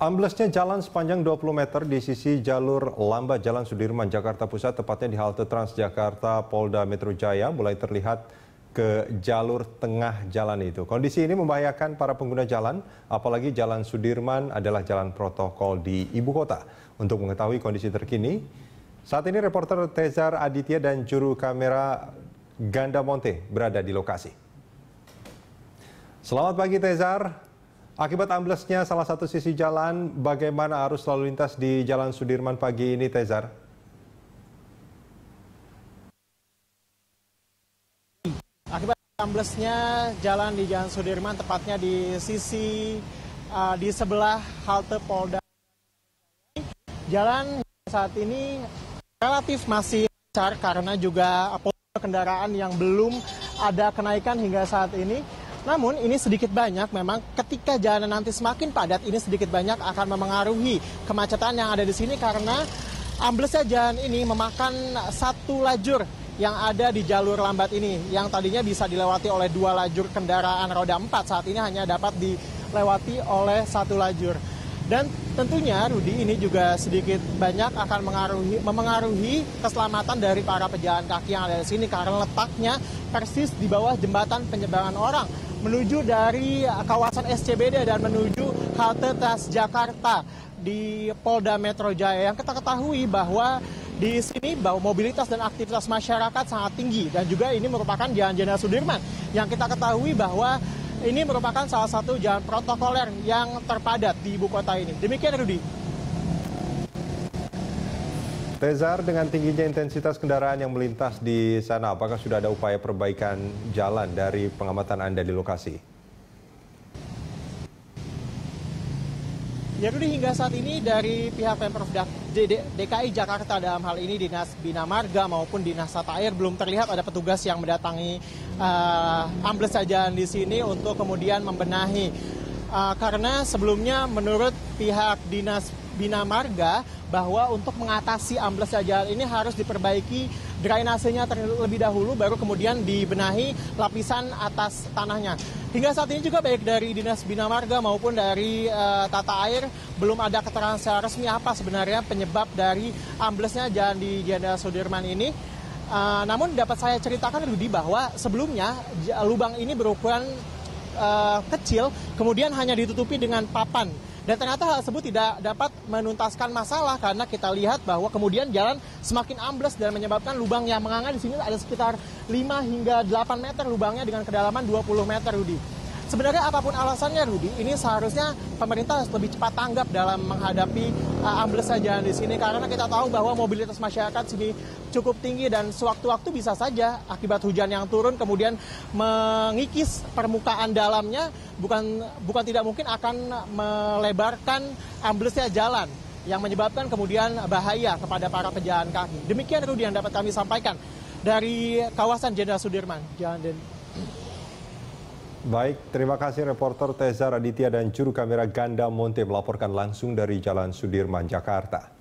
Amblesnya jalan sepanjang 20 meter di sisi jalur lambat Jalan Sudirman, Jakarta Pusat, tepatnya di halte Transjakarta Polda Metro Jaya, mulai terlihat ke jalur tengah jalan itu. Kondisi ini membahayakan para pengguna jalan, apalagi Jalan Sudirman adalah jalan protokol di ibu kota. Untuk mengetahui kondisi terkini, saat ini reporter Tezar Aditya dan juru kamera Ganda Monte berada di lokasi. Selamat pagi Tezar. Akibat amblesnya salah satu sisi jalan, bagaimana arus lalu lintas di Jalan Sudirman pagi ini, Tezar? Akibat amblesnya jalan di Jalan Sudirman, tepatnya di sisi di sebelah halte Polda. Jalan saat ini relatif masih lancar karena juga kendaraan yang belum ada kenaikan hingga saat ini. Namun ini sedikit banyak memang ketika jalan nanti semakin padat, ini sedikit banyak akan memengaruhi kemacetan yang ada di sini karena amblesnya jalan ini memakan satu lajur yang ada di jalur lambat ini yang tadinya bisa dilewati oleh dua lajur kendaraan roda 4, saat ini hanya dapat dilewati oleh satu lajur. Dan tentunya Rudi, ini juga sedikit banyak akan memengaruhi keselamatan dari para pejalan kaki yang ada di sini karena letaknya persis di bawah jembatan penyeberangan orang menuju dari kawasan SCBD dan menuju halte Transjakarta di Polda Metro Jaya. Yang kita ketahui bahwa di sini bahwa mobilitas dan aktivitas masyarakat sangat tinggi dan juga ini merupakan Jalan Jenderal Sudirman yang kita ketahui bahwa ini merupakan salah satu jalan protokoler yang terpadat di ibu kota ini. Demikian Rudi. Tezar, dengan tingginya intensitas kendaraan yang melintas di sana, apakah sudah ada upaya perbaikan jalan dari pengamatan Anda di lokasi? Ya Rudi, hingga saat ini dari pihak Pemprov DKI Jakarta dalam hal ini Dinas Bina Marga maupun Dinas Tata Air belum terlihat ada petugas yang mendatangi ambles jalan di sini untuk kemudian membenahi. Karena sebelumnya menurut pihak Dinas Bina Marga bahwa untuk mengatasi ambles jalan ini harus diperbaiki drainasenya terlebih dahulu baru kemudian dibenahi lapisan atas tanahnya. Hingga saat ini juga baik dari Dinas Bina Marga maupun dari Tata Air belum ada keterangan secara resmi apa sebenarnya penyebab dari amblesnya jalan di Jenderal Sudirman ini. Namun dapat saya ceritakan Rudi bahwa sebelumnya lubang ini berukuran kecil kemudian hanya ditutupi dengan papan. Dan ternyata hal tersebut tidak dapat menuntaskan masalah karena kita lihat bahwa kemudian jalan semakin ambles dan menyebabkan lubang yang menganga di sini ada sekitar 5 hingga 8 meter lubangnya dengan kedalaman 20 meter, Rudi. Sebenarnya apapun alasannya, Rudi, ini seharusnya pemerintah harus lebih cepat tanggap dalam menghadapi amblesnya jalan di sini karena kita tahu bahwa mobilitas masyarakat sini cukup tinggi dan sewaktu-waktu bisa saja akibat hujan yang turun kemudian mengikis permukaan dalamnya bukan tidak mungkin akan melebarkan amblesnya jalan yang menyebabkan kemudian bahaya kepada para pejalan kaki. Demikian Rudi yang dapat kami sampaikan dari kawasan Jenderal Sudirman. Baik, terima kasih reporter Tezar Aditya dan juru kamera Ganda Monte melaporkan langsung dari Jalan Sudirman, Jakarta.